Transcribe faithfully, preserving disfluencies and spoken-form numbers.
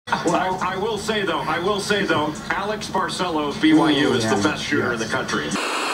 Well, I, I will say though, I will say though, Alex Barcello of B Y U is the best shooter yes. in the country.